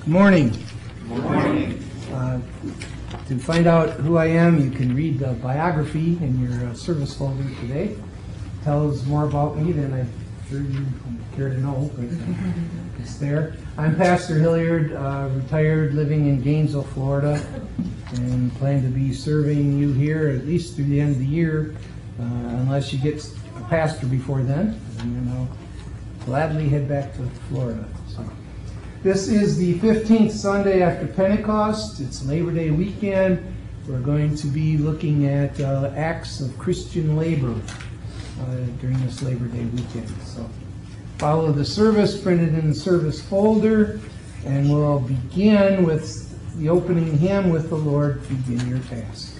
Good morning. Good morning. To find out who I am, you can read the biography in your service folder today. It tells more about me than I'm sure you care to know, but it's there. I'm Pastor Hilliard, retired, living in Gainesville, Florida, and plan to be serving you here at least through the end of the year, unless you get a pastor before then, and then I'll gladly head back to Florida. So. This is the 15th Sunday after Pentecost. It's Labor Day weekend. We're going to be looking at acts of Christian labor during this Labor Day weekend. So follow the service printed in the service folder, and we'll begin with the opening hymn, "With the Lord Begin Your Task."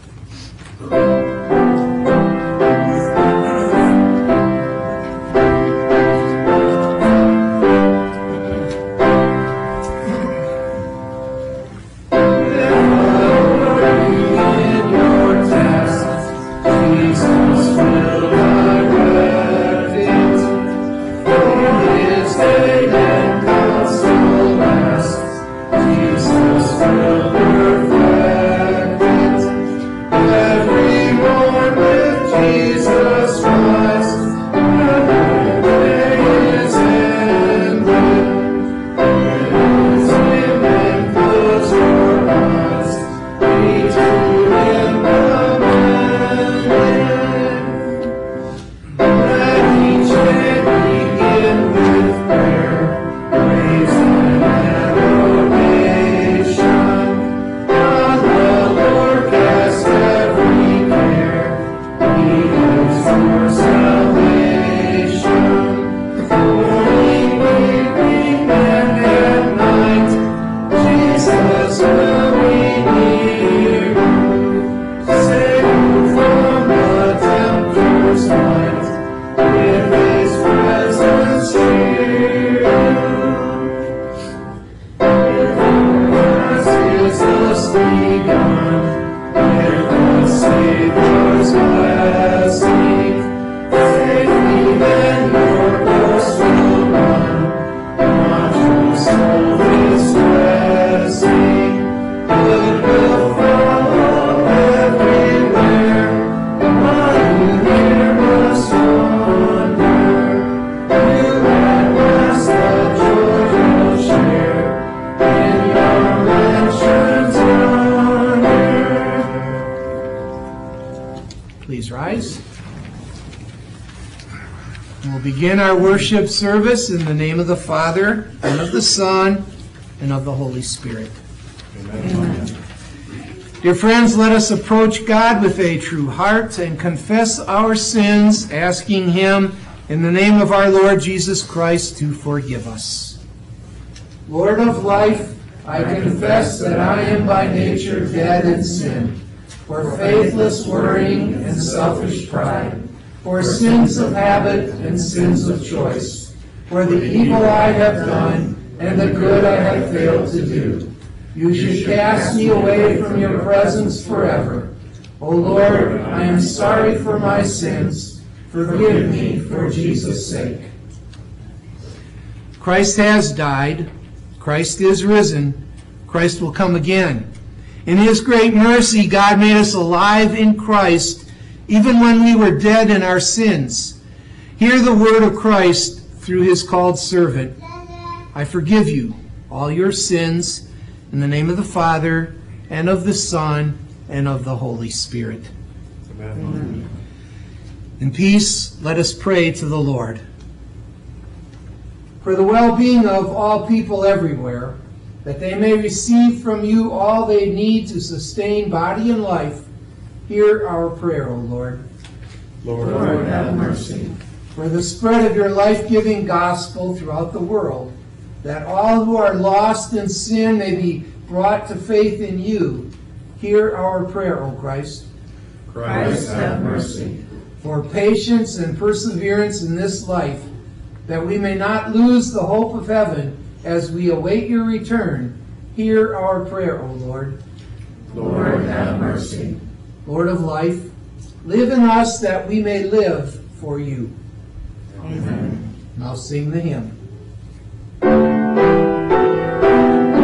Begin our worship service in the name of the Father, and of the Son, and of the Holy Spirit. Amen. Dear friends, let us approach God with a true heart and confess our sins, asking Him in the name of our Lord Jesus Christ to forgive us. Lord of life, I confess that I am by nature dead in sin, for faithless worrying and selfish pride, for sins of habit and sins of choice, for the evil I have done and the good I have failed to do. You should cast me away from your presence forever. O Lord, I am sorry for my sins. Forgive me for Jesus' sake. Christ has died. Christ is risen. Christ will come again. In His great mercy, God made us alive in Christ, even when we were dead in our sins. Hear the word of Christ through His called servant. I forgive you all your sins in the name of the Father, and of the Son, and of the Holy Spirit. Amen. In peace, let us pray to the Lord. For the well-being of all people everywhere, that they may receive from you all they need to sustain body and life, hear our prayer, O Lord. Lord, have mercy. For the spread of your life-giving gospel throughout the world, that all who are lost in sin may be brought to faith in you, hear our prayer, O Christ. Christ, have mercy. For patience and perseverance in this life, that we may not lose the hope of heaven as we await your return, hear our prayer, O Lord. Lord, have mercy. Lord of life, live in us that we may live for you. Amen. Now sing the hymn.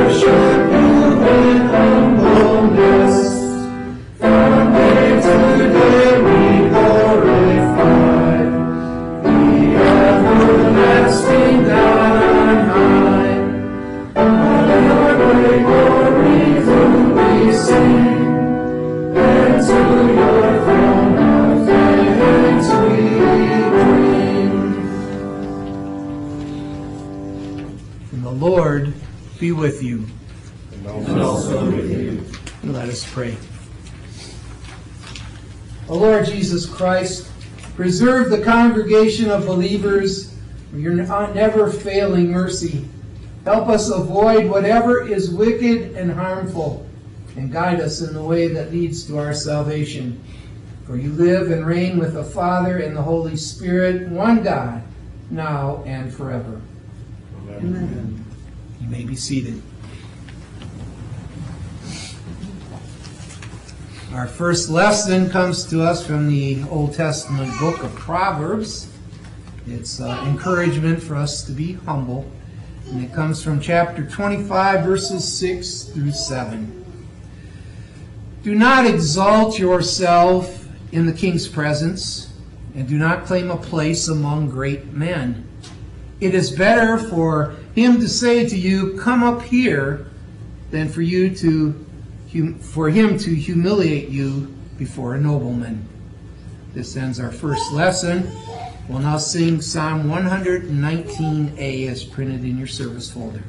worship you in humbleness. From day to day we glorify the everlasting God on high. Of your great glory do we sing, and to your throne of thanks we bring. And the Lord be with you. And also with you. And let us pray. O Lord Jesus Christ, preserve the congregation of believers with your never-failing mercy. Help us avoid whatever is wicked and harmful, and guide us in the way that leads to our salvation. For you live and reign with the Father and the Holy Spirit, one God, now and forever. Amen. You may be seated. Our first lesson comes to us from the Old Testament book of Proverbs. It's encouragement for us to be humble. And it comes from chapter 25, verses 6 through 7. Do not exalt yourself in the king's presence, and do not claim a place among great men. It is better for him to say to you, "Come up here," than for him to humiliate you before a nobleman. This ends our first lesson. We'll now sing Psalm 119a as printed in your service folder.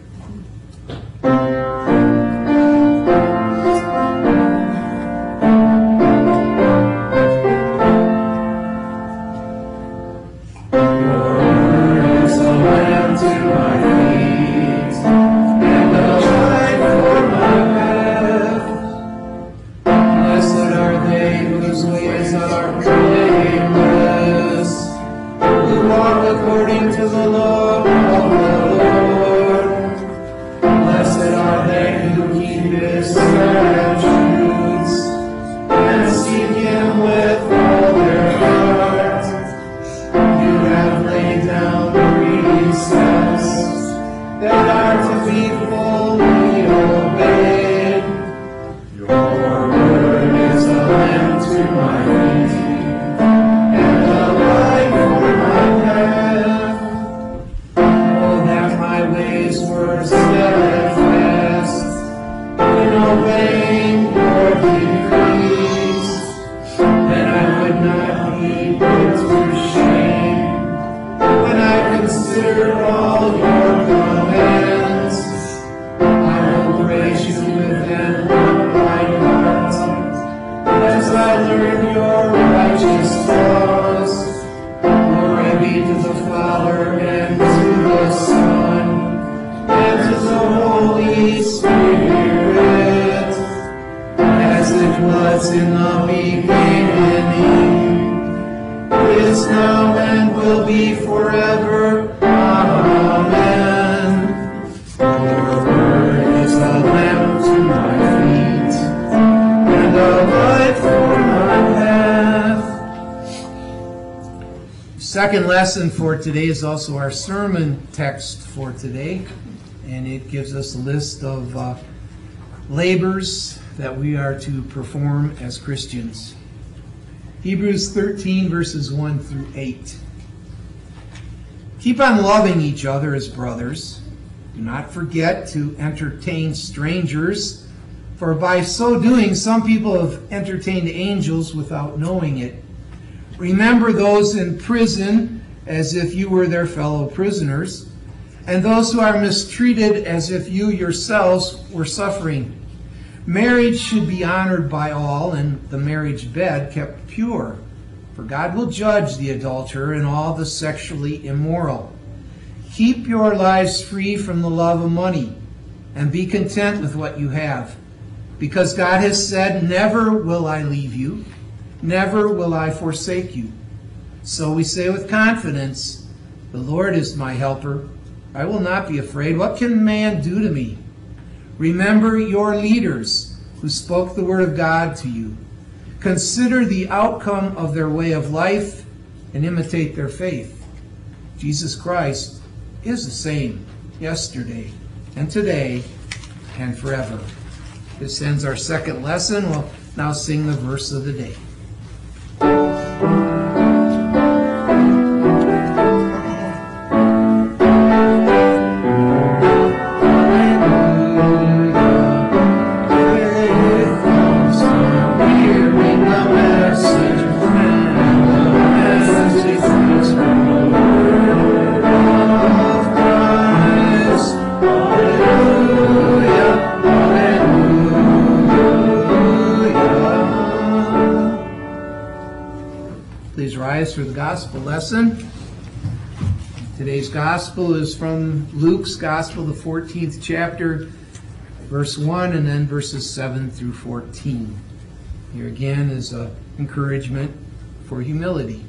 Second lesson for today is also our sermon text for today, and it gives us a list of labors that we are to perform as Christians. Hebrews 13 verses 1 through 8. Keep on loving each other as brothers. Do not forget to entertain strangers, for by so doing some people have entertained angels without knowing it. Remember those in prison as if you were their fellow prisoners, and those who are mistreated as if you yourselves were suffering. Marriage should be honored by all, and the marriage bed kept pure, for God will judge the adulterer and all the sexually immoral. Keep your lives free from the love of money, and be content with what you have, because God has said, "Never will I leave you. Never will I forsake you." So we say with confidence, "The Lord is my helper. I will not be afraid. What can man do to me?" Remember your leaders who spoke the word of God to you. Consider the outcome of their way of life and imitate their faith. Jesus Christ is the same yesterday and today and forever. This ends our second lesson. We'll now sing the verse of the day. Please rise for the gospel lesson. Today's gospel is from Luke's gospel, the 14th chapter, verse 1, and then verses 7 through 14. Here again is an encouragement for humility.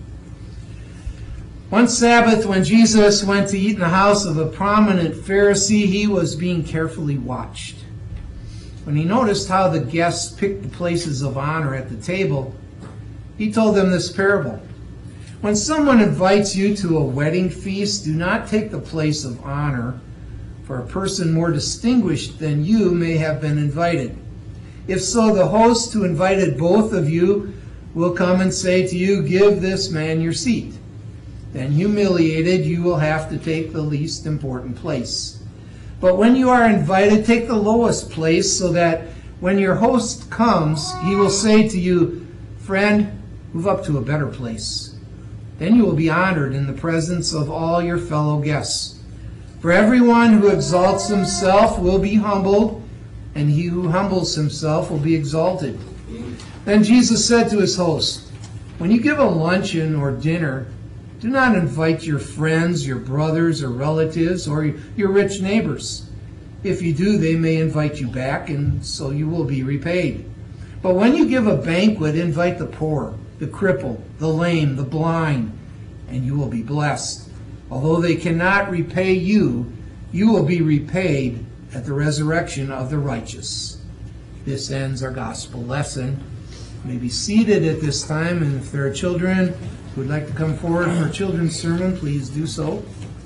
One Sabbath, when Jesus went to eat in the house of a prominent Pharisee, he was being carefully watched. When he noticed how the guests picked the places of honor at the table, he told them this parable. When someone invites you to a wedding feast, do not take the place of honor, for a person more distinguished than you may have been invited. If so, the host who invited both of you will come and say to you, "Give this man your seat." Then, humiliated, you will have to take the least important place. But when you are invited, take the lowest place, so that when your host comes, he will say to you, "Friend, move up to a better place." Then you will be honored in the presence of all your fellow guests. For everyone who exalts himself will be humbled, and he who humbles himself will be exalted. Then Jesus said to his host, "When you give a luncheon or dinner, do not invite your friends, your brothers or relatives, or your rich neighbors. If you do, they may invite you back, and so you will be repaid. But when you give a banquet, invite the poor, the crippled, the lame, the blind, and you will be blessed. Although they cannot repay you, you will be repaid at the resurrection of the righteous." This ends our gospel lesson. You may be seated at this time, and if there are children who would like to come forward for a children's sermon, please do so.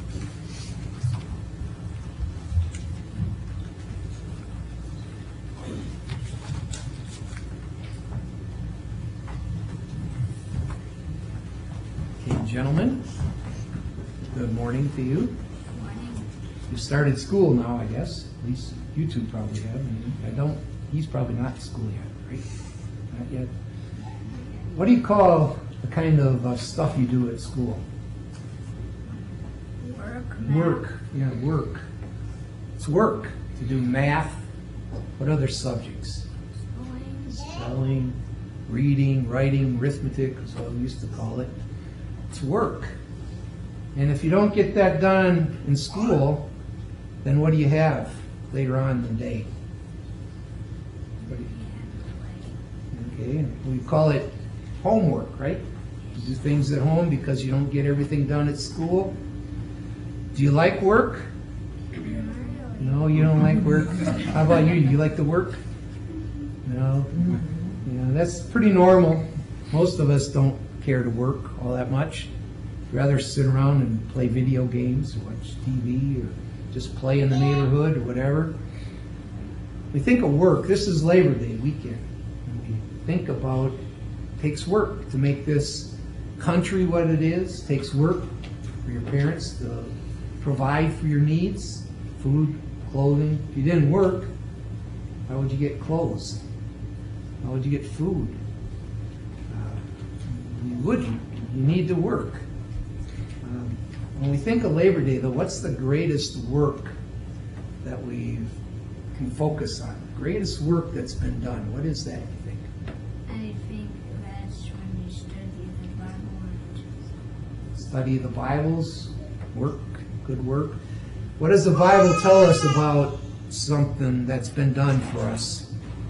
Gentlemen, good morning to you. Good morning. You started school now, I guess. At least you two probably have. I don't. He's probably not in school yet, right? Not yet. What do you call the kind of stuff you do at school? Work. Yeah, work. It's work to do math. What other subjects? Spelling, reading, writing, arithmetic is what we used to call it. It's work. And if you don't get that done in school, then what do you have later on in the day? Okay, we call it homework, right? You do things at home because you don't get everything done at school. Do you like work? No, you don't like work. How about you? Do you like to work? No. Yeah, that's pretty normal. Most of us don't care to work all that much. Rather sit around and play video games or watch TV or just play in the neighborhood or whatever. We think of work. This is Labor Day weekend. And we think about it takes work to make this country what it is. It takes work for your parents to provide for your needs, food, clothing. If you didn't work, how would you get clothes? How would you get food? You wouldn't. You need to work. When we think of Labor Day, though, what's the greatest work that we can focus on? The greatest work that's been done. What is that, you think? I think that's when you study the Bible. Study the Bibles, work, good work. What does the Bible tell us about something that's been done for us?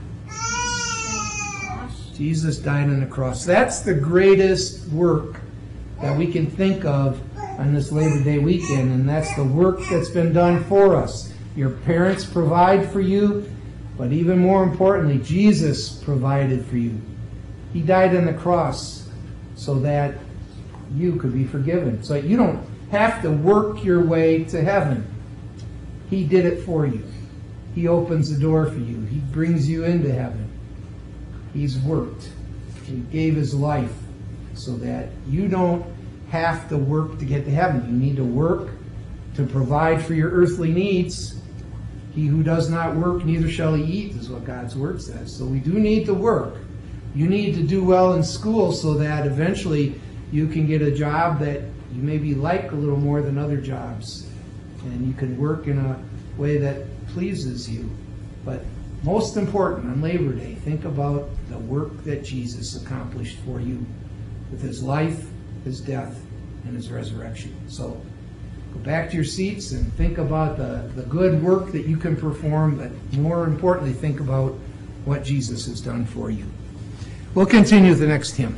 Jesus died on the cross. That's the greatest work that we can think of on this Labor Day weekend, and that's the work that's been done for us. Your parents provide for you, but even more importantly, Jesus provided for you. He died on the cross so that you could be forgiven, so that you don't have to work your way to heaven. He did it for you. He opens the door for you. He brings you into heaven. He's worked. He gave his life so that you don't have to work to get to heaven. You need to work to provide for your earthly needs. He who does not work, neither shall he eat, is what God's word says. So we do need to work. You need to do well in school so that eventually you can get a job that you maybe like a little more than other jobs. And you can work in a way that pleases you. But most important, on Labor Day, think about the work that Jesus accomplished for you with his life, his death, and his resurrection. So go back to your seats and think about the good work that you can perform, but more importantly, think about what Jesus has done for you. We'll continue with the next hymn.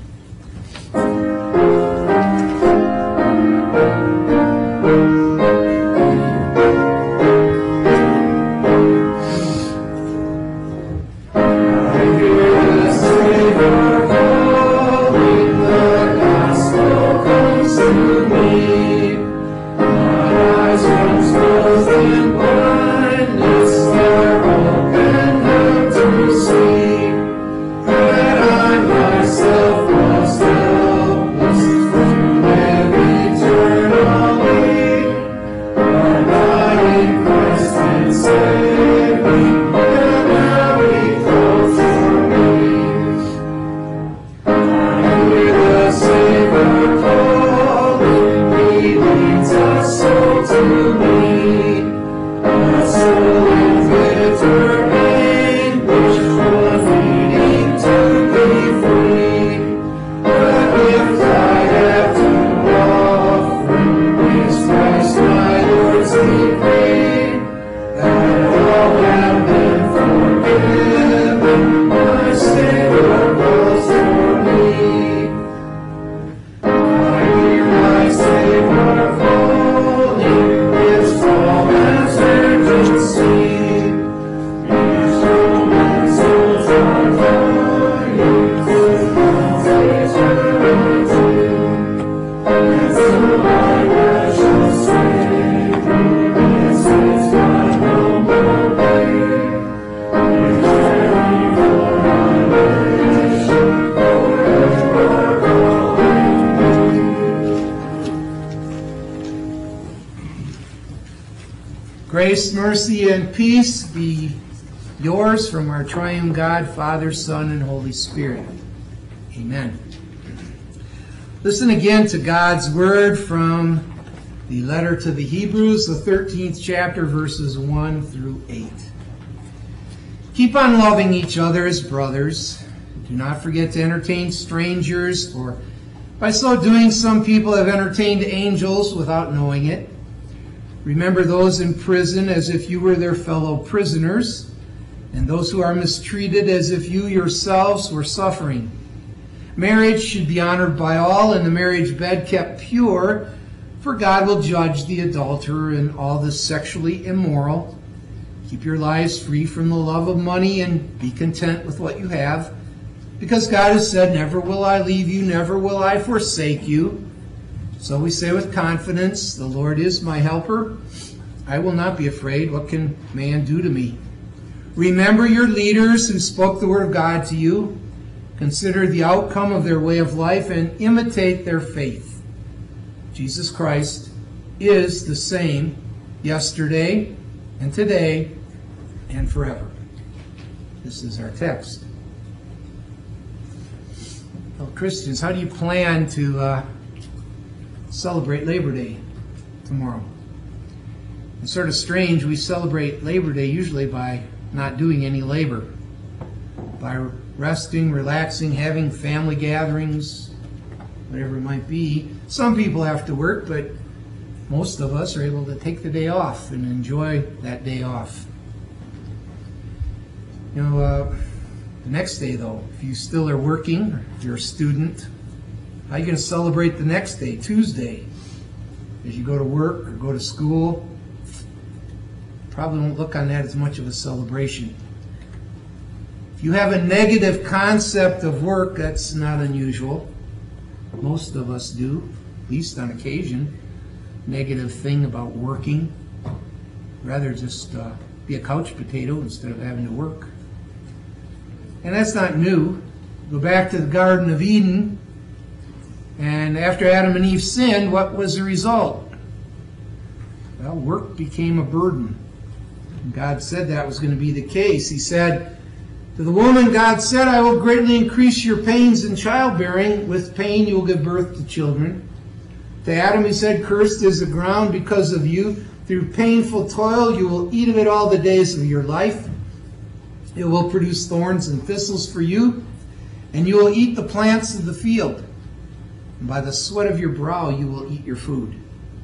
Grace, mercy, and peace be yours from our triune God, Father, Son, and Holy Spirit. Amen. Listen again to God's word from the letter to the Hebrews, the 13th chapter, verses 1 through 8. Keep on loving each other as brothers. Do not forget to entertain strangers, for by so doing some people have entertained angels without knowing it. Remember those in prison as if you were their fellow prisoners, and those who are mistreated as if you yourselves were suffering. Marriage should be honored by all, and the marriage bed kept pure, for God will judge the adulterer and all the sexually immoral. Keep your lives free from the love of money and be content with what you have, because God has said, "Never will I leave you, never will I forsake you." So we say with confidence, "The Lord is my helper. I will not be afraid. What can man do to me?" Remember your leaders who spoke the word of God to you. Consider the outcome of their way of life and imitate their faith. Jesus Christ is the same yesterday and today and forever. This is our text. Well, Christians, how do you plan to celebrate Labor Day tomorrow? It's sort of strange. We celebrate Labor Day usually by not doing any labor, by resting, relaxing, having family gatherings, whatever it might be. Some people have to work, but most of us are able to take the day off and enjoy that day off. You know, the next day though, if you still are working, or if you're a student, how are you going to celebrate the next day, Tuesday? As you go to work or go to school, probably won't look on that as much of a celebration. If you have a negative concept of work, that's not unusual. Most of us do, at least on occasion. Negative thing about working. Rather just be a couch potato instead of having to work. And that's not new. Go back to the Garden of Eden, and after Adam and Eve sinned, what was the result? Well, work became a burden. And God said that was going to be the case. He said, to the woman, God said, I will greatly increase your pains in childbearing. With pain you will give birth to children. To Adam he said, cursed is the ground because of you. Through painful toil you will eat of it all the days of your life. It will produce thorns and thistles for you, and you will eat the plants of the field. And by the sweat of your brow you will eat your food.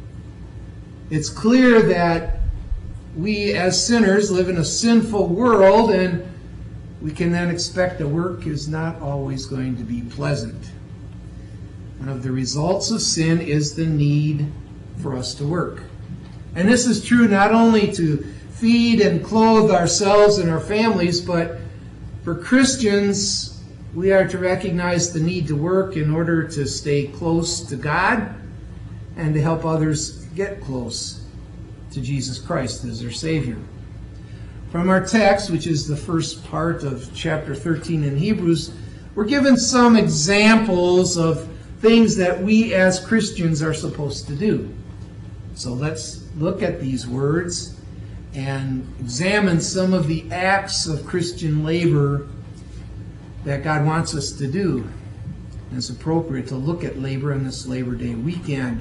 It's clear that we as sinners live in a sinful world, and we can then expect that work is not always going to be pleasant. One of the results of sin is the need for us to work. And this is true not only to feed and clothe ourselves and our families, but for Christians, we are to recognize the need to work in order to stay close to God and to help others get close to Jesus Christ as their Savior. From our text, which is the first part of chapter 13 in Hebrews, we're given some examples of things that we as Christians are supposed to do. So let's look at these words and examine some of the acts of Christian labor that God wants us to do. And it's appropriate to look at labor on this Labor Day weekend.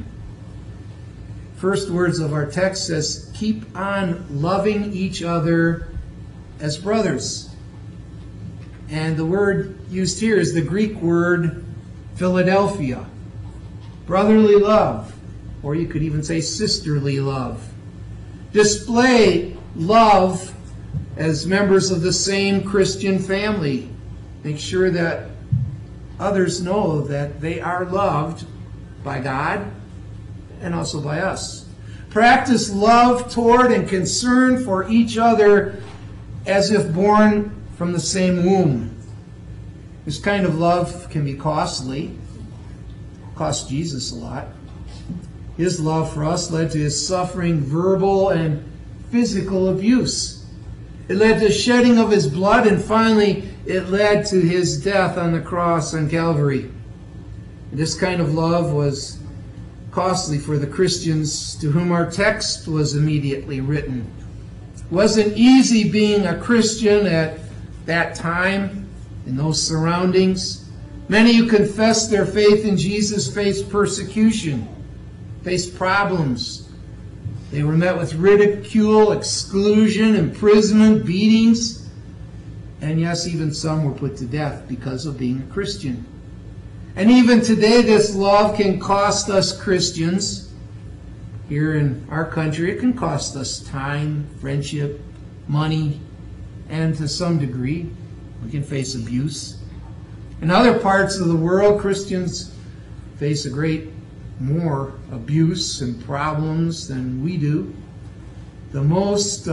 First words of our text says, keep on loving each other as brothers. And the word used here is the Greek word Philadelphia. Brotherly love, or you could even say sisterly love. Display love as members of the same Christian family. Make sure that others know that they are loved by God and also by us. Practice love toward and concern for each other as if born from the same womb. This kind of love can be costly. It cost Jesus a lot. His love for us led to his suffering verbal and physical abuse. It led to shedding of his blood, and finally it led to his death on the cross on Calvary. This kind of love was costly for the Christians to whom our text was immediately written. It wasn't easy being a Christian at that time, in those surroundings. Many who confessed their faith in Jesus faced persecution, faced problems. They were met with ridicule, exclusion, imprisonment, beatings, and yes, even some were put to death because of being a Christian. And even today, this love can cost us Christians. Here in our country, it can cost us time, friendship, money, and to some degree, we can face abuse. In other parts of the world, Christians face a great more abuse and problems than we do. The most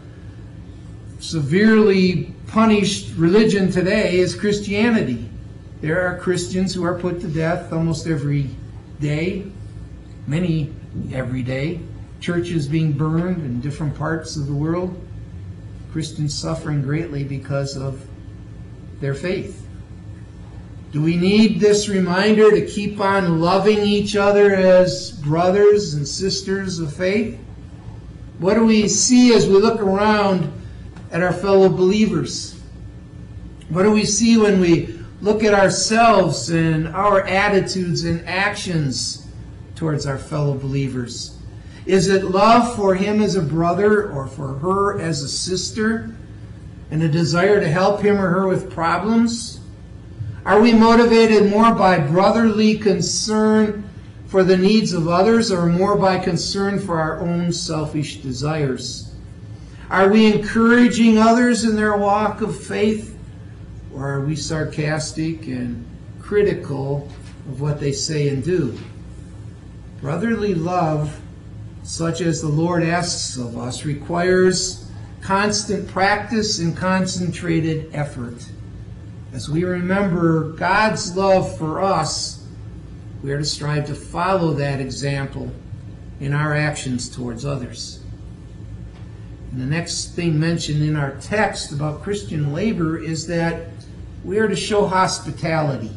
severely punished religion today is Christianity. There are Christians who are put to death almost every day, many every day. Churches being burned in different parts of the world. Christians suffering greatly because of their faith. Do we need this reminder to keep on loving each other as brothers and sisters of faith? What do we see as we look around at our fellow believers? What do we see when we look at ourselves and our attitudes and actions towards our fellow believers? Is it love for him as a brother or for her as a sister, and a desire to help him or her with problems? Are we motivated more by brotherly concern for the needs of others, or more by concern for our own selfish desires? Are we encouraging others in their walk of faith, or are we sarcastic and critical of what they say and do? Brotherly love, such as the Lord asks of us, requires constant practice and concentrated effort. As we remember God's love for us, we are to strive to follow that example in our actions towards others. And the next thing mentioned in our text about Christian labor is that we are to show hospitality.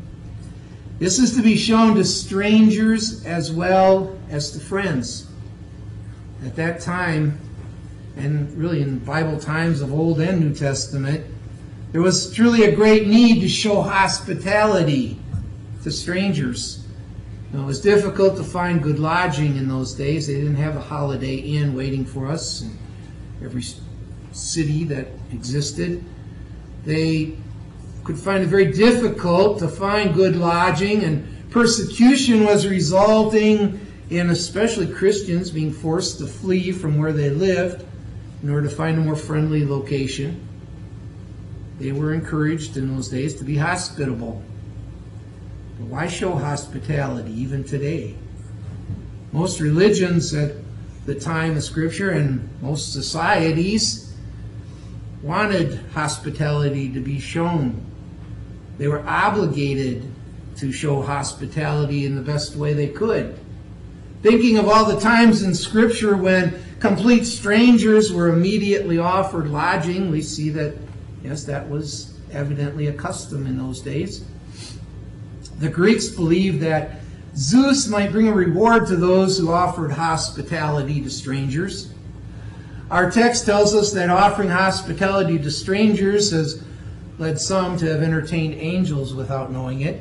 This is to be shown to strangers as well as to friends. At that time, and really in Bible times of Old and New Testament, there was truly a great need to show hospitality to strangers. It was difficult to find good lodging in those days. They didn't have a Holiday Inn waiting for us in every city that existed. They could find it very difficult to find good lodging, and persecution was resulting in especially Christians being forced to flee from where they lived in order to find a more friendly location. They were encouraged in those days to be hospitable. But why show hospitality even today? Most religions at the time of Scripture and most societies wanted hospitality to be shown. They were obligated to show hospitality in the best way they could. Thinking of all the times in Scripture when complete strangers were immediately offered lodging, we see that, yes, that was evidently a custom in those days. The Greeks believed that Zeus might bring a reward to those who offered hospitality to strangers. Our text tells us that offering hospitality to strangers has led some to have entertained angels without knowing it.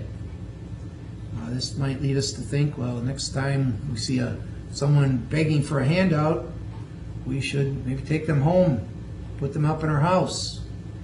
This might lead us to think, well, next time we see someone begging for a handout, we should maybe take them home, put them up in our house.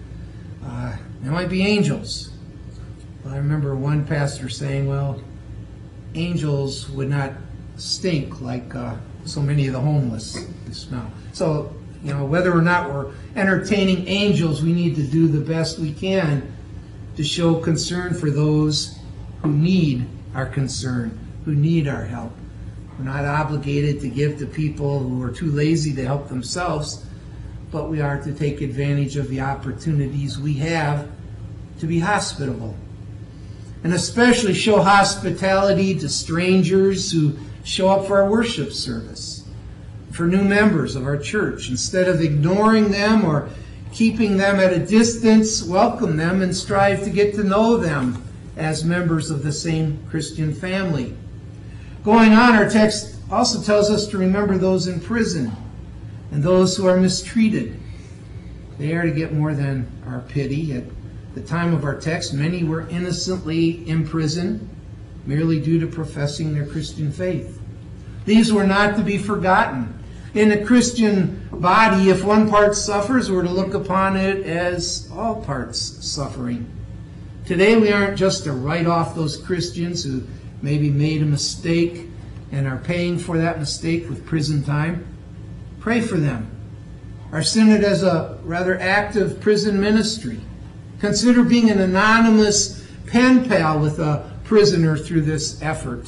There might be angels. I remember one pastor saying, well, angels would not stink like so many of the homeless smell. So, whether or not we're entertaining angels, we need to do the best we can to show concern for those who need our concern, who need our help. We're not obligated to give to people who are too lazy to help themselves, but we are to take advantage of the opportunities we have to be hospitable. And especially show hospitality to strangers who show up for our worship service, for new members of our church. Instead of ignoring them or keeping them at a distance, welcome them and strive to get to know them as members of the same Christian family. Going on, our text also tells us to remember those in prison and those who are mistreated. They are to get more than our pity. At the time of our text, many were innocently imprisoned merely due to professing their Christian faith. These were not to be forgotten. In the Christian body, if one part suffers, we're to look upon it as all parts suffering. Today, we aren't just to write off those Christians who maybe made a mistake and are paying for that mistake with prison time. Pray for them. Our synod has a rather active prison ministry. Consider being an anonymous pen pal with a prisoner through this effort.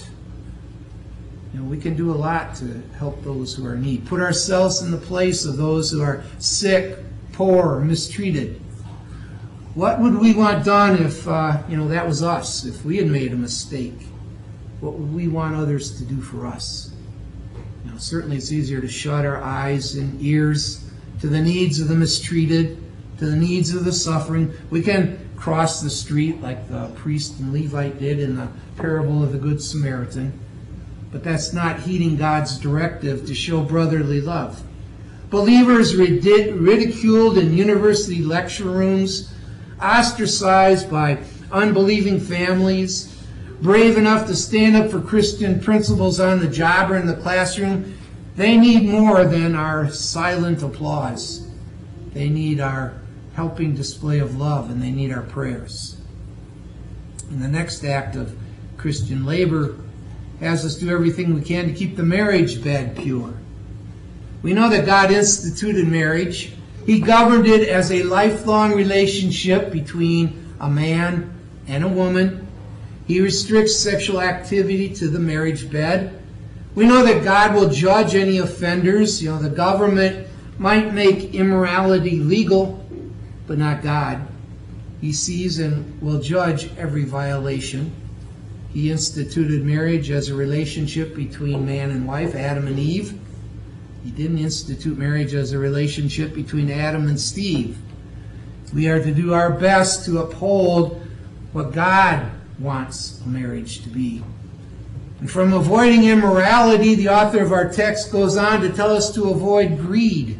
We can do a lot to help those who are in need. Put ourselves in the place of those who are sick, poor, or mistreated. What would we want done if, that was us? If we had made a mistake, what would we want others to do for us? Certainly it's easier to shut our eyes and ears to the needs of the mistreated, to the needs of the suffering. We can cross the street like the priest and Levite did in the parable of the Good Samaritan. But that's not heeding God's directive to show brotherly love. Believers ridiculed in university lecture rooms, ostracized by unbelieving families, brave enough to stand up for Christian principles on the job or in the classroom, they need more than our silent applause. They need our helping display of love, and they need our prayers. And the next act of Christian labor has us do everything we can to keep the marriage bed pure. We know that God instituted marriage. He governed it as a lifelong relationship between a man and a woman. He restricts sexual activity to the marriage bed. We know that God will judge any offenders. The government might make immorality legal, but not God. He sees and will judge every violation. He instituted marriage as a relationship between man and wife, Adam and Eve. He didn't institute marriage as a relationship between Adam and Steve. We are to do our best to uphold what God wants a marriage to be. And from avoiding immorality, the author of our text goes on to tell us to avoid greed.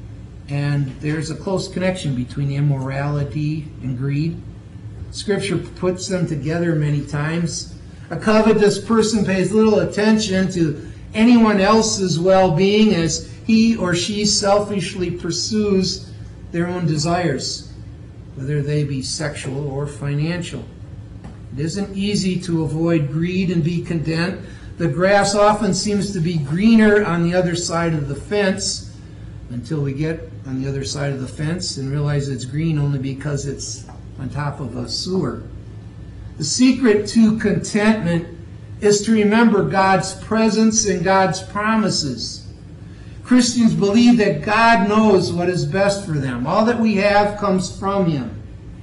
And there's a close connection between immorality and greed. Scripture puts them together many times. A covetous person pays little attention to anyone else's well-being as he or she selfishly pursues their own desires, whether they be sexual or financial. It isn't easy to avoid greed and be content. The grass often seems to be greener on the other side of the fence until we get on the other side of the fence and realize it's green only because it's on top of a sewer. The secret to contentment is to remember God's presence and God's promises. Christians believe that God knows what is best for them. All that we have comes from Him.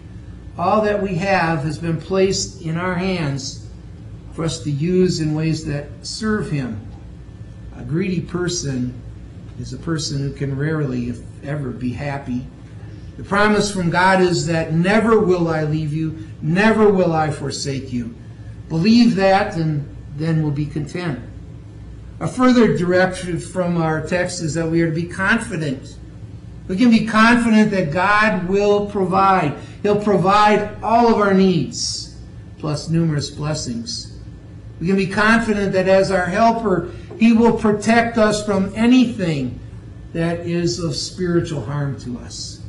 All that we have has been placed in our hands for us to use in ways that serve Him. A greedy person is a person who can rarely, if ever, be happy. The promise from God is that never will I leave you, never will I forsake you. Believe that and then we'll be content. A further directive from our text is that we are to be confident. We can be confident that God will provide. He'll provide all of our needs, plus numerous blessings. We can be confident that as our helper, He will protect us from anything that is of spiritual harm to us.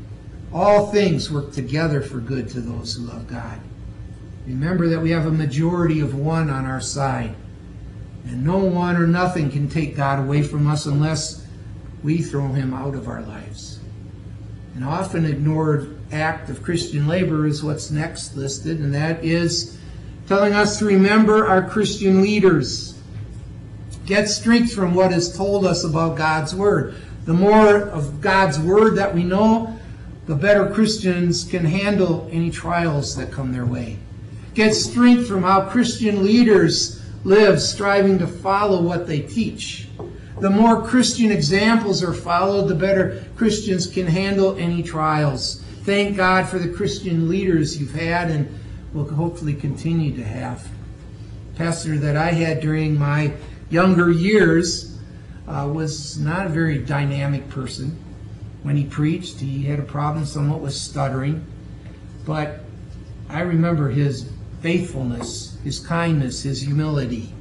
All things work together for good to those who love God. Remember that we have a majority of one on our side. And no one or nothing can take God away from us unless we throw Him out of our lives. An often ignored act of Christian labor is what's next listed, and that is telling us to remember our Christian leaders. Get strength from what is told us about God's Word. The more of God's Word that we know, the better Christians can handle any trials that come their way. Get strength from how Christian leaders live, striving to follow what they teach. The more Christian examples are followed, the better Christians can handle any trials. Thank God for the Christian leaders you've had and will hopefully continue to have. Pastor that I had during my younger years was not a very dynamic person. When he preached, he had a problem somewhat with stuttering. But I remember his faithfulness, his kindness, his humility.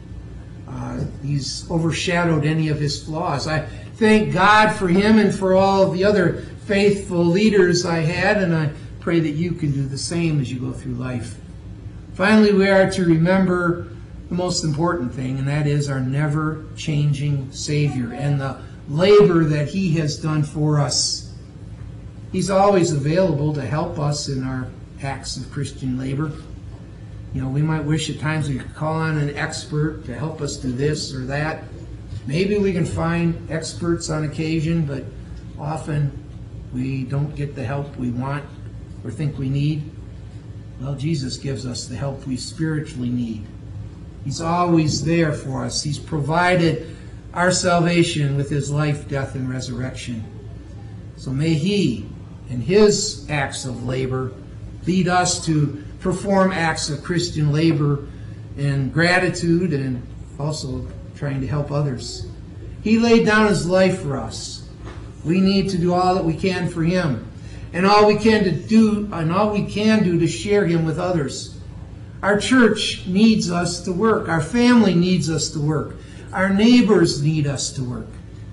He's overshadowed any of his flaws. I thank God for him and for all of the other faithful leaders I had, and I pray that you can do the same as you go through life. Finally, we are to remember the most important thing, and that is our never-changing Savior and the labor that He has done for us. He's always available to help us in our acts of Christian labor. You know, we might wish at times we could call on an expert to help us do this or that. Maybe we can find experts on occasion, but often we don't get the help we want or think we need. Well, Jesus gives us the help we spiritually need. He's always there for us. He's provided our salvation with His life, death, and resurrection. So may He, in His acts of labor, lead us to perform acts of Christian labor in gratitude and also trying to help others. He laid down His life for us. We need to do all that we can for Him, and all we can do to share Him with others. Our church needs us to work. Our family needs us to work. Our neighbors need us to work.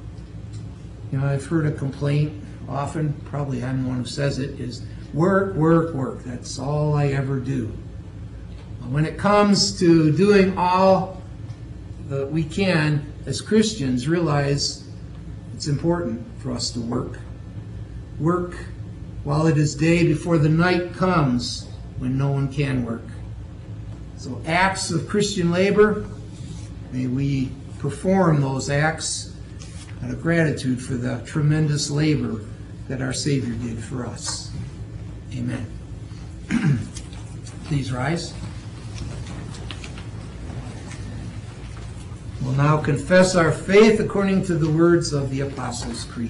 You know, I've heard a complaint often, probably I'm the one who says it, is work, work, work. That's all I ever do. When it comes to doing all that we can as Christians, realize it's important for us to work. Work while it is day before the night comes when no one can work. So acts of Christian labor, may we perform those acts out of gratitude for the tremendous labor that our Savior did for us. Amen. Please rise. We'll now confess our faith according to the words of the Apostles' Creed.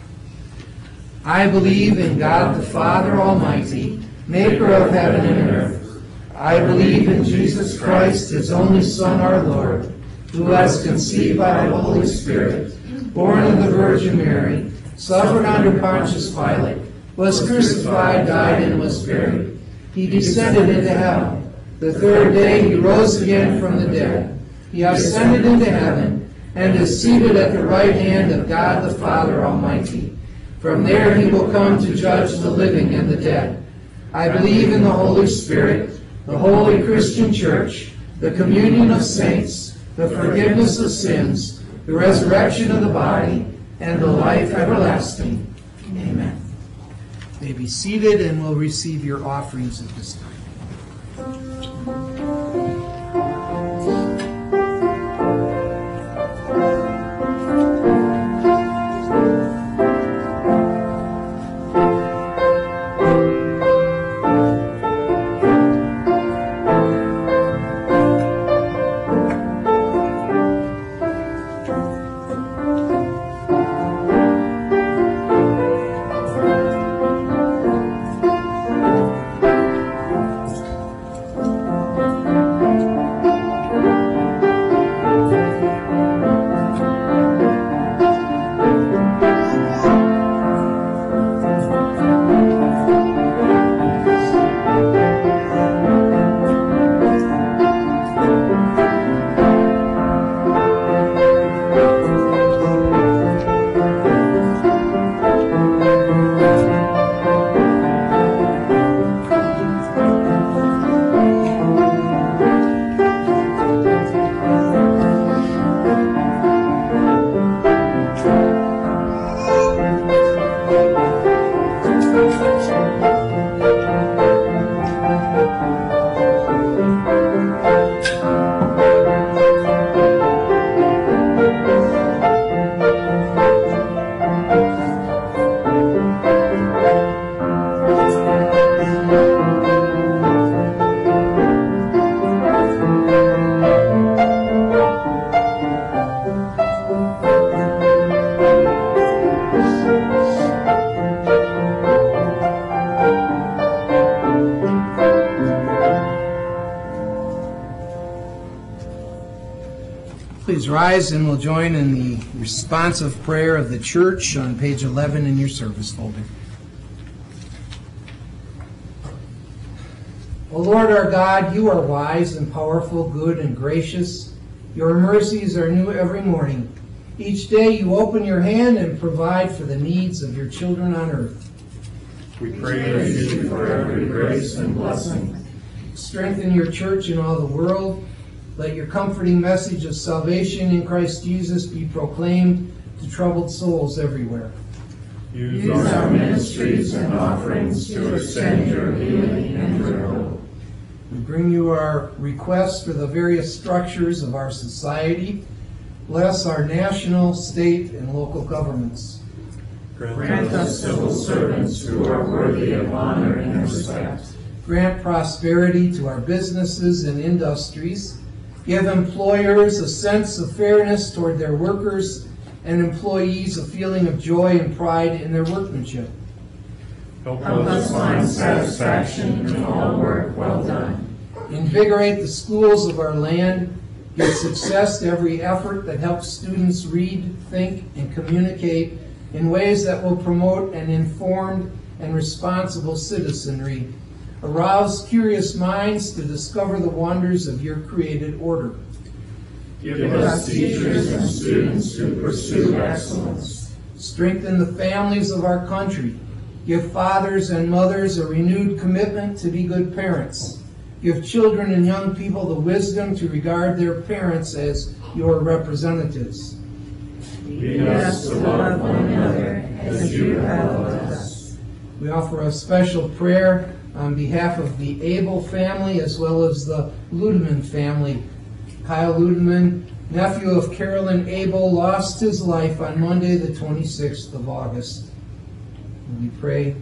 I believe in God the Father Almighty, maker of heaven and earth. I believe in Jesus Christ, his only Son, our Lord, who was conceived by the Holy Spirit, born of the Virgin Mary, suffered under Pontius Pilate, was crucified, died, and was buried. He descended into hell. The third day he rose again from the dead. He ascended into heaven and is seated at the right hand of God the Father Almighty. From there he will come to judge the living and the dead. I believe in the Holy Spirit, the holy Christian Church, the communion of saints, the forgiveness of sins, the resurrection of the body, and the life everlasting. Amen. You may be seated, and we'll receive your offerings at this time. Please rise, and we'll join in the responsive prayer of the church on page 11 in your service folder. O Lord our God, you are wise and powerful, good and gracious. Your mercies are new every morning. Each day you open your hand and provide for the needs of your children on earth. We praise you for every grace and blessing. Strengthen your church in all the world. Let your comforting message of salvation in Christ Jesus be proclaimed to troubled souls everywhere. Use our ministries and offerings to extend your healing and your hope. We bring you our requests for the various structures of our society. Bless our national, state, and local governments. Grant us civil servants who are worthy of honor and respect. Grant prosperity to our businesses and industries. Give employers a sense of fairness toward their workers, and employees a feeling of joy and pride in their workmanship. Help us find satisfaction in all work well done. Invigorate the schools of our land. Give success to every effort that helps students read, think, and communicate in ways that will promote an informed and responsible citizenry. Arouse curious minds to discover the wonders of your created order. Give us teachers and students who pursue excellence. Strengthen the families of our country. Give fathers and mothers a renewed commitment to be good parents. Give children and young people the wisdom to regard their parents as your representatives. Lead us to love one another as you have loved us. We offer a special prayer on behalf of the Abel family as well as the Ludeman family. Kyle Ludeman, nephew of Carolyn Abel, lost his life on Monday the 26th of August. And we pray,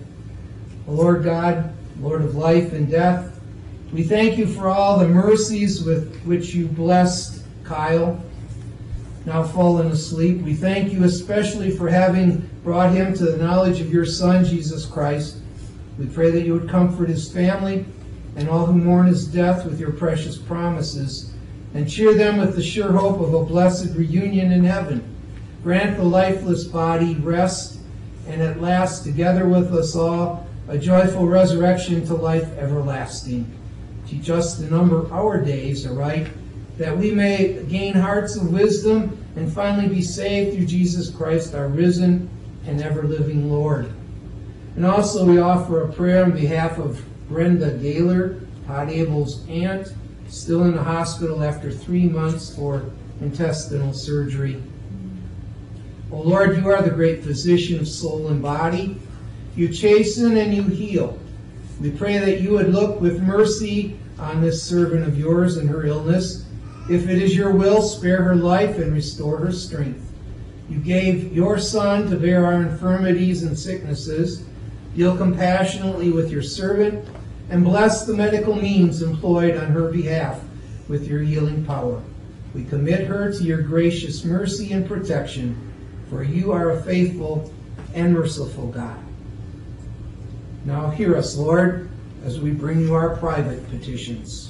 O Lord God, Lord of life and death, we thank you for all the mercies with which you blessed Kyle. now fallen asleep. We thank you especially for having brought him to the knowledge of your Son, Jesus Christ. We pray that you would comfort his family and all who mourn his death with your precious promises, and cheer them with the sure hope of a blessed reunion in heaven. Grant the lifeless body rest, and at last, together with us all, a joyful resurrection to life everlasting. Teach us to number our days aright, that we may gain hearts of wisdom and finally be saved through Jesus Christ, our risen and ever-living Lord. And also we offer a prayer on behalf of Brenda Gaylor, Todd Abel's aunt, still in the hospital after 3 months for intestinal surgery. O Lord, you are the great physician of soul and body. You chasten and you heal. We pray that you would look with mercy on this servant of yours and her illness. If it is your will, spare her life and restore her strength. You gave your Son to bear our infirmities and sicknesses. Deal compassionately with your servant and bless the medical means employed on her behalf with your healing power. We commit her to your gracious mercy and protection, for you are a faithful and merciful God. Now hear us, Lord, as we bring you our private petitions.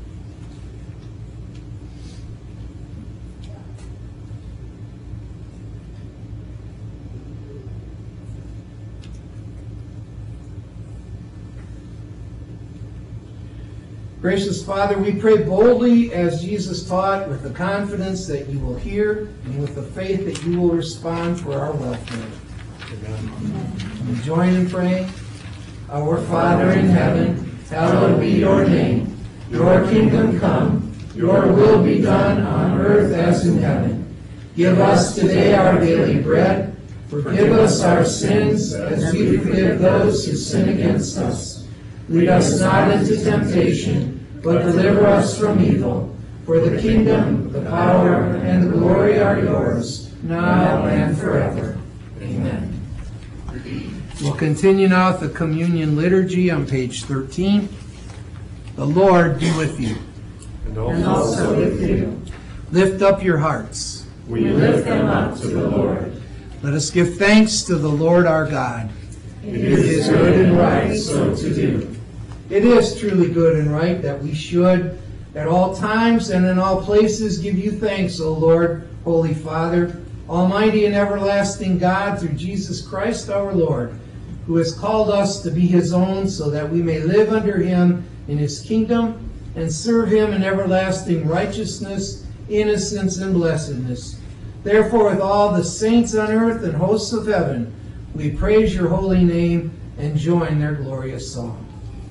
Gracious Father, we pray boldly as Jesus taught, with the confidence that you will hear and with the faith that you will respond for our welfare. Amen. We join in praying. Our Father in heaven, hallowed be your name. Your kingdom come, your will be done on earth as in heaven. Give us today our daily bread. Forgive us our sins as we forgive those who sin against us. Lead us not into temptation, but deliver us from evil. For the kingdom, the power, and the glory are yours, now and forever. Amen. We'll continue now with the communion liturgy on page 13. The Lord be with you. And also with you. Lift up your hearts. We lift them up to the Lord. Let us give thanks to the Lord our God. It is good and right so to do. It is truly good and right that we should, at all times and in all places, give you thanks, O Lord, Holy Father, Almighty and everlasting God, through Jesus Christ our Lord, who has called us to be his own, so that we may live under him in his kingdom and serve him in everlasting righteousness, innocence, and blessedness. Therefore, with all the saints on earth and hosts of heaven, we praise your holy name and join their glorious song.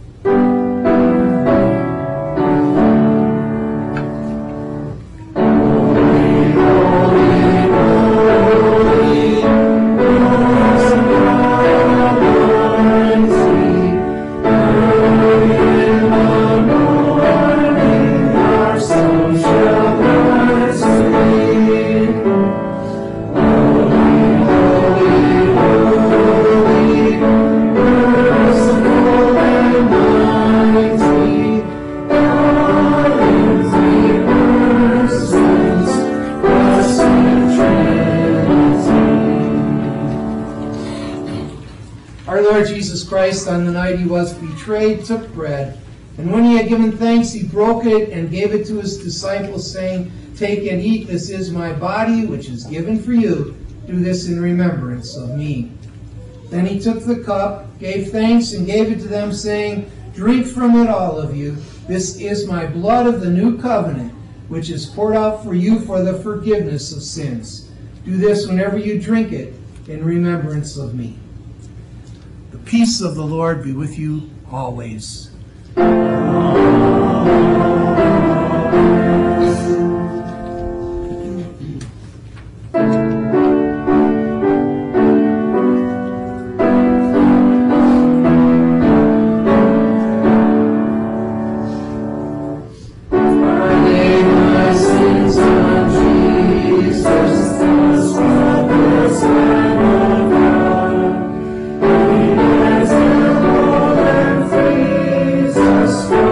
Christ, on the night he was betrayed, took bread, and when he had given thanks, he broke it and gave it to his disciples, saying, "Take and eat, this is my body, which is given for you. Do this in remembrance of me." Then he took the cup, gave thanks, and gave it to them, saying, "Drink from it, all of you. This is my blood of the new covenant, which is poured out for you for the forgiveness of sins. Do this whenever you drink it in remembrance of me." The peace of the Lord be with you always. Us.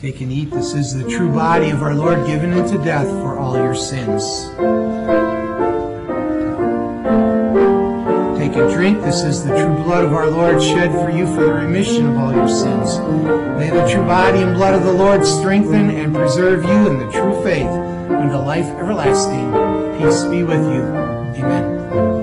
Take and eat. This is the true body of our Lord given into death for all your sins. Take and drink. This is the true blood of our Lord shed for you for the remission of all your sins. May the true body and blood of the Lord strengthen and preserve you in the true faith unto life everlasting. Peace be with you. Amen.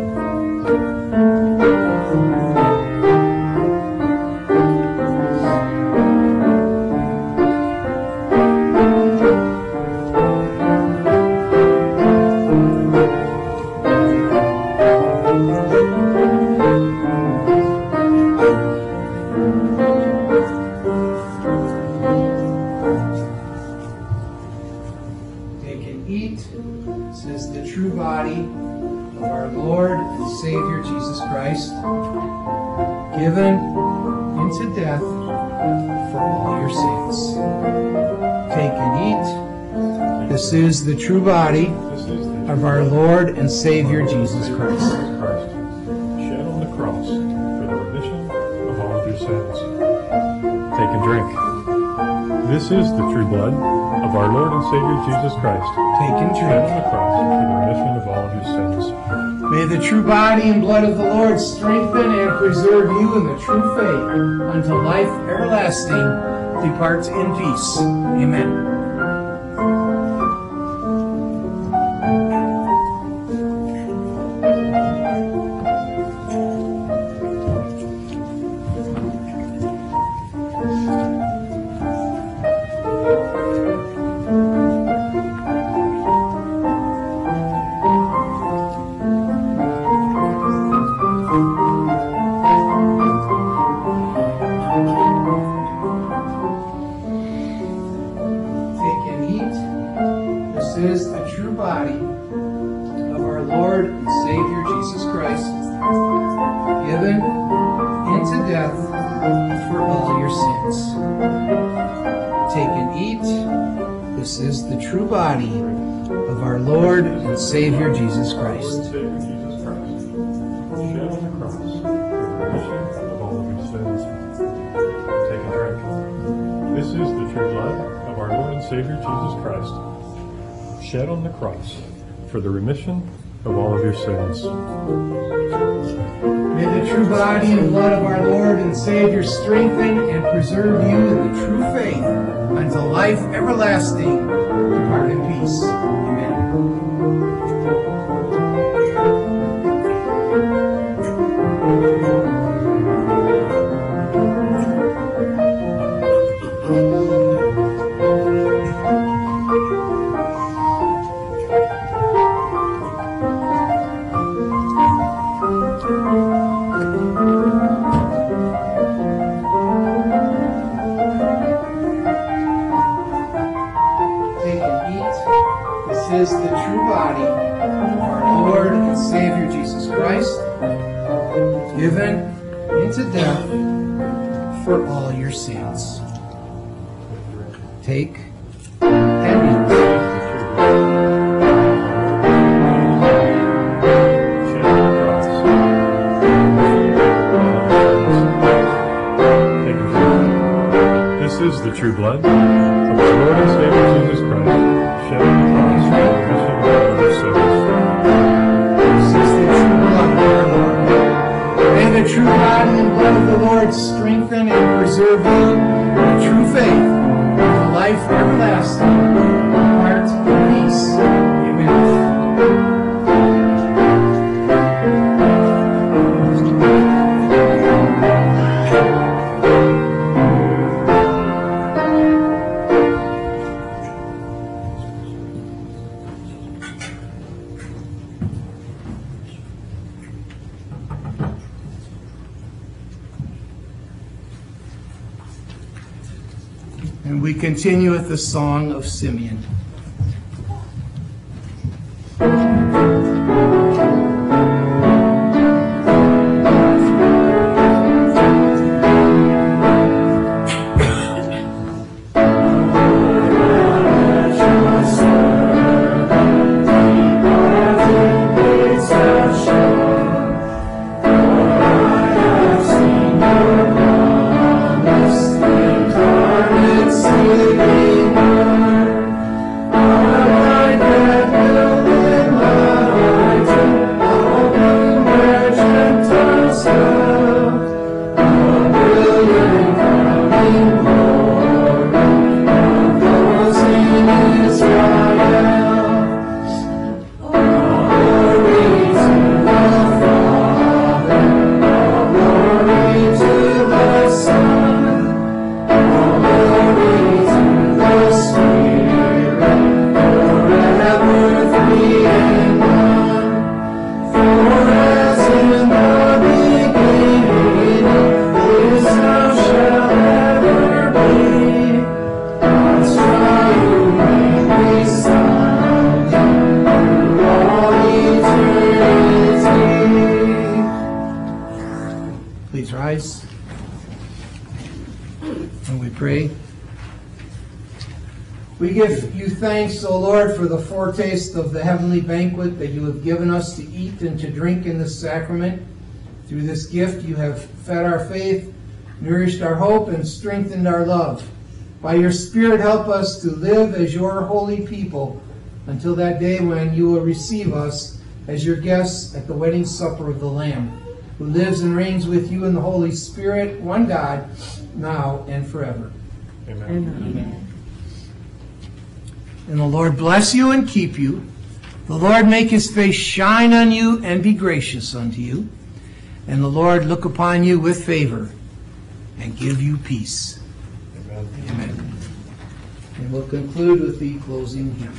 Given into death for all your sins. Take and eat. This is the true body of our Lord and Savior Jesus Christ. Shed on the cross for the remission of all of your sins. Take and drink. This is the true blood of our Lord and Savior Jesus Christ. Take and Shed on drink. the cross for the remission of all of your sins. May the true body and blood of the Lord strengthen and preserve you in the true faith unto life everlasting. Depart in peace. Amen. Savior Jesus Christ. Shed on the cross for the remission of all of your sins. Take and drink. This is the true blood of our Lord and Savior Jesus Christ, shed on the cross for the remission of all of your sins. May the true body and blood of our Lord and Savior strengthen and preserve you in the true faith unto life everlasting. Depart in peace. Amen. Is the true body of our Lord and Savior Jesus Christ, given into death for all your sins. Take and eat. This is the true blood of our Lord and Savior Jesus Christ, shed on the cross for the remission of all of your sins. This is the true blood of our Lord. May the true body and blood of the Lord strengthen and preserve you in the true faith unto life everlasting. Depart in peace. Amen. And we continue with the Song of Simeon. See Please rise and we pray. We give you thanks, O Lord, for the foretaste of the heavenly banquet that you have given us to eat and to drink in this sacrament. Through this gift you have fed our faith, nourished our hope, and strengthened our love. By your Spirit help us to live as your holy people until that day when you will receive us as your guests at the wedding supper of the Lamb, who lives and reigns with you in the Holy Spirit, one God, now and forever. Amen. Amen. And the Lord bless you and keep you. The Lord make his face shine on you and be gracious unto you. And the Lord look upon you with favor and give you peace. Amen. Amen. And we'll conclude with the closing hymn.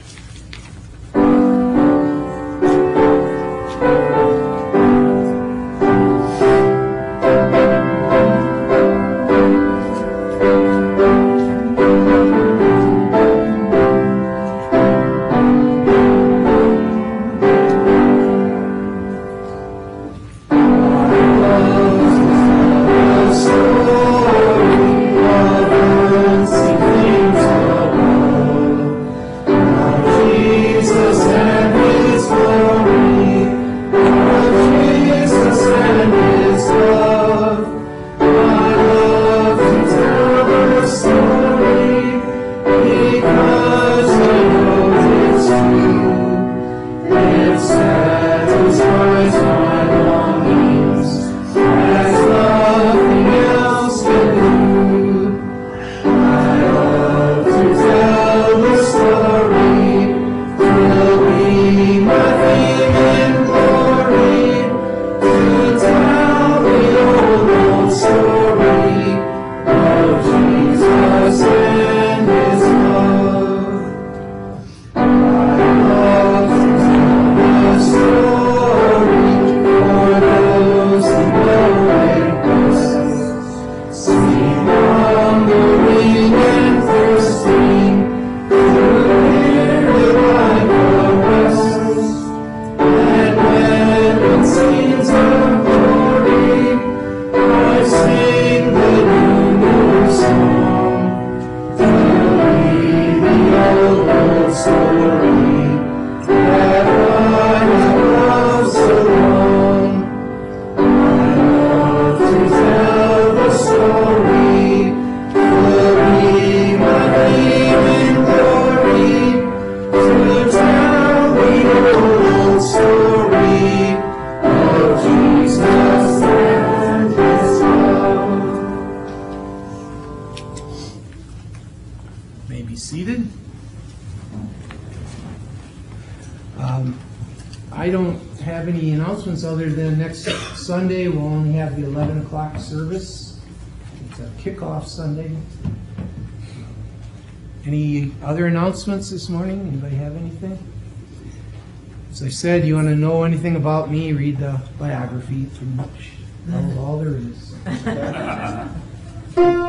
I don't have any announcements other than next Sunday we'll only have the 11 o'clock service. It's a kickoff Sunday. Any other announcements this morning? Anybody have anything? As I said, you want to know anything about me, read the biography. Pretty much that was all there is.